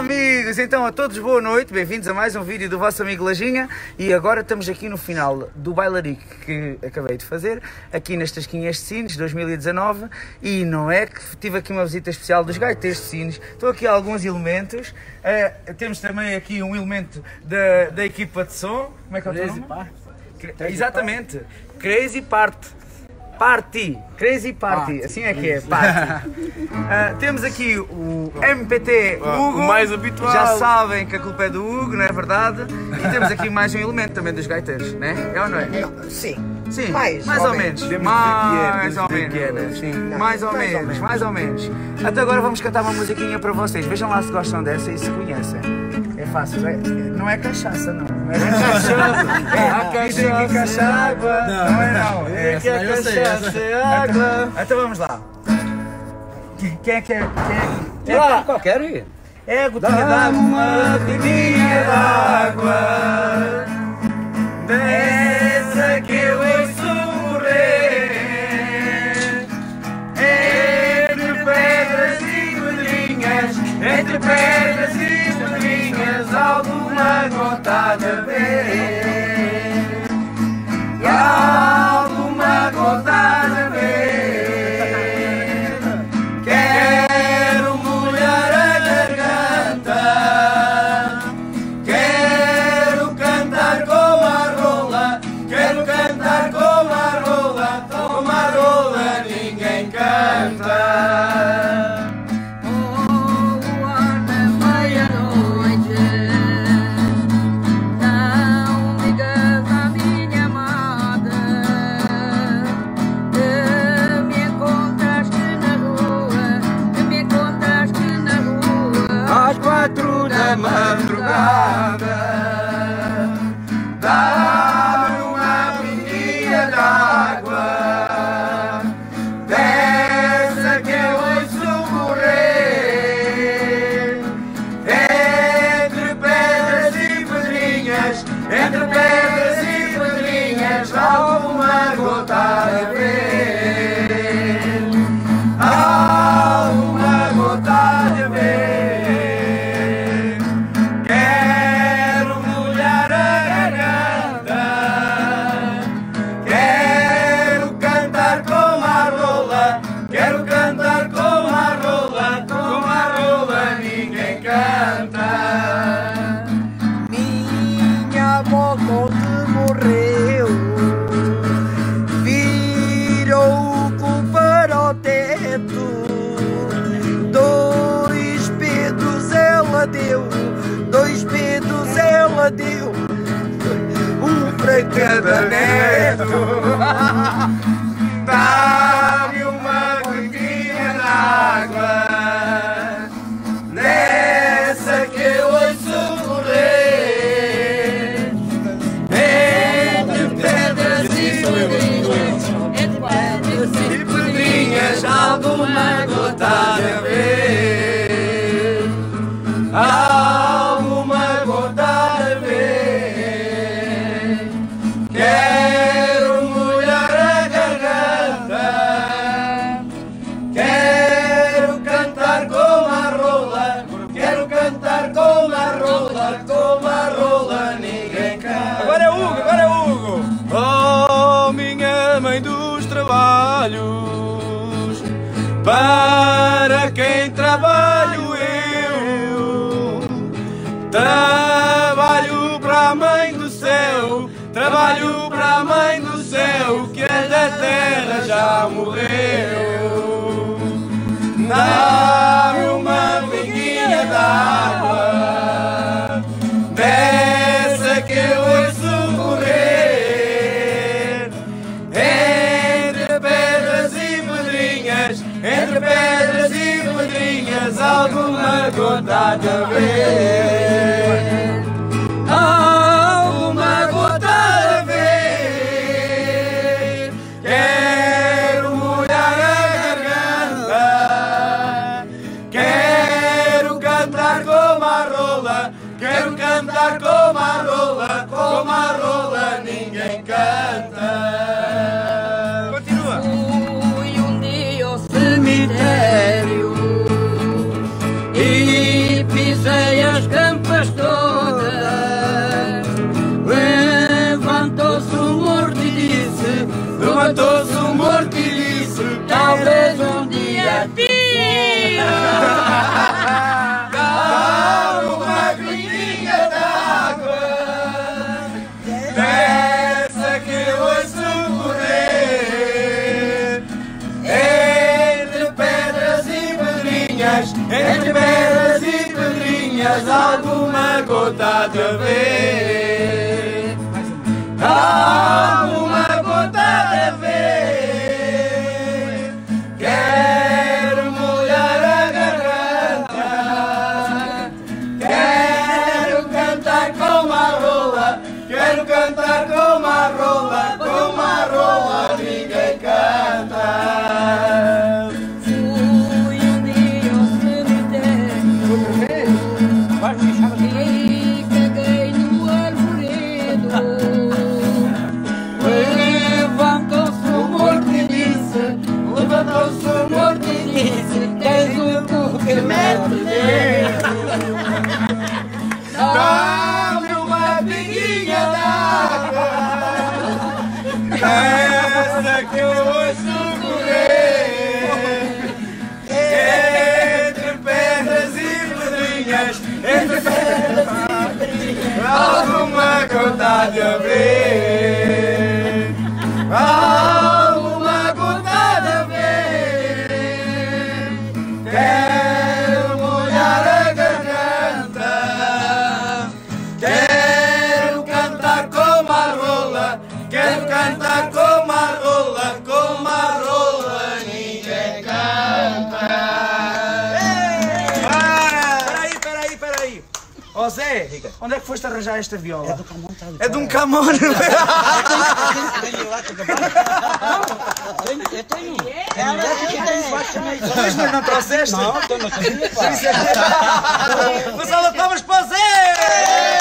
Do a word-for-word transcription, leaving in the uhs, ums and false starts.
amigos, então a todos boa noite, bem-vindos a mais um vídeo do vosso amigo Lajinha. E agora estamos aqui no final do bailarico que acabei de fazer, aqui nas Tasquinhas de Sines dois mil e dezanove. E não é que tive aqui uma visita especial dos gaiteiros de Sines. Estão aqui alguns elementos, uh, temos também aqui um elemento da, da equipa de som. Como é que é o teu nome? Crazy Exatamente, Party. Crazy Party. Party, Crazy Party, Party. Assim é que é, Party. uh, temos aqui o M P T Hugo, o mais habitual. Já sabem que a culpa é do Hugo, não é verdade? E temos aqui mais um elemento também dos gaiteiros, não é? É ou não é? Sim. Sim, mais, mais ou menos. menos. Mais ou menos. menos. Sim. Não, mais ou menos, menos, mais ou menos. Até agora vamos cantar uma musiquinha para vocês. Vejam lá se gostam dessa e se conhecem. É fácil, é, não é cachaça, não. Não é cachaça. É a cachaça, cachaça é água. Não, não é não. É que a cachaça é água. Então vamos lá. Quem é que é? Quem é? Lá, qualquer aí. É a gotinha d'água, uma gotinha d'água. Dessa que eu ouço morrer, entre pedras e pedrinhas, entre pedras e pedrinhas, alguma gota de ver, e alguma gota de ver. Quero molhar a garganta, quero cantar como a rola, quero cantar como a rola, como a rola ninguém canta. Quatro da madrugada, dá-me uma pinguinha d'água, dessa que eu ouço morrer, entre pedras e pedrinhas, entre pedras e pedrinhas, alguma gota a ver, alguma gota a ver. Quero cantar como a rola, como a rola ninguém canta. Minha avó quando morreu, virou o cu para o teto. Dois pedos ela deu, dois pedos ela deu, um para cada neto. Dá-me uma gotinha d'água, nessa que eu ouço correr, entre pedras e pedrinhas, entre pedras e pedrinhas, alguma gota a ver, alguma gota a ver. Quero molhar a garganta, quero cantar como a rola, quero cantar como a rola, como a rola ninguém canta. Agora é o Hugo, agora é o Hugo. Oh, minha mãe dos trabalhos, para quem trabalho eu, trabalho para a mãe do céu, trabalho para a mãe do céu, que a da terra já morreu. Dá-me uma pinguinha d'água, dessa que eu ouço correr, entre pedras e pedrinhas, entre pedras e pedrinhas, alguma gota de haver, alguma gota a ver. Quero molhar a garganta, quero cantar como a rola, quero cantar como a rola, como a rola ninguém canta. Continua. Fui um dia ao cemitério e pisei entre pedras e pedrinhas, alguma gota de ver. Alguma gota de ver. Quero molhar a garganta, quero cantar como a rola, quero cantar como a rola, como a rola ninguém canta. Fui um dia ao cemitério e caguei no arvoredo. Levantou-se o morto e disse, levantou-se o morto e disse, tens o cu que mete dentro. Dá-me uma pinguinha d'água, essa que eu ouço correr. Entre pedras e pedrinhas, entre pedras e pedrinhas, alguma gota de haver. Alguma gota de haver. Quero molhar a garganta, quero cantar como a rola, quero cantar como a rola, como a rola ninguém canta. Peraí, peraí, peraí. Ó Zé, onde é que foste arranjar esta viola? É do Camon. É de um Camon. Eu tenho. Ela tem baixo também. Mas não trouxeste? Não, estou na casinha, pá. Uma salva de palmas para o Zé!